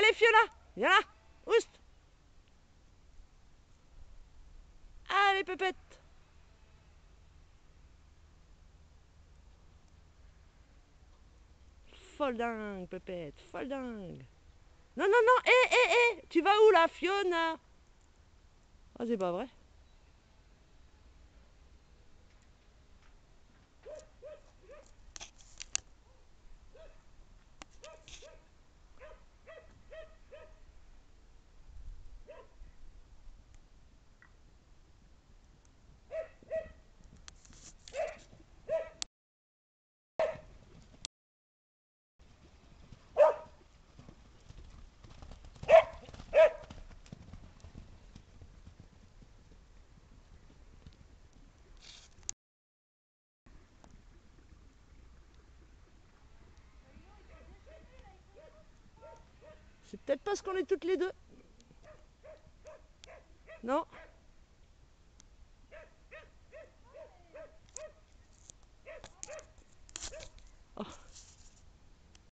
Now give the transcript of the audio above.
Allez, Fiona, viens là. Oust. Allez, pépette. Folle dingue, pépette, folle dingue. Non, non, non, tu vas où là, Fiona? Ah, c'est pas vrai. C'est peut-être parce qu'on est toutes les deux. Non?